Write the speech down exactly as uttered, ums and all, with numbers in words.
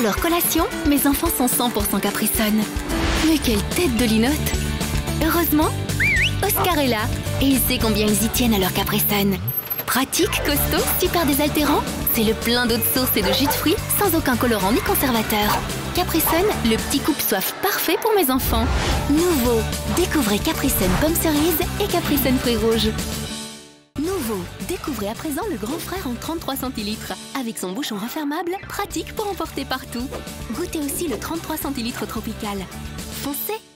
Pour leur collation, mes enfants sont cent pour cent Capri Sun. Mais quelle tête de linotte! Heureusement, Oscar est là et il sait combien ils y tiennent à leur Capri Sun. Pratique, costaud, super désaltérant, c'est le plein d'eau de source et de jus de fruits sans aucun colorant ni conservateur. Capri Sun, le petit coupe-soif parfait pour mes enfants. Nouveau, découvrez Capri Sun pomme cerise et Capri Sun fruits rouges. Nouveau, découvrez à présent le grand frère en trente-trois centilitres. Avec son bouchon refermable, pratique pour emporter partout. Goûtez aussi le trente-trois centilitres tropical. Foncez!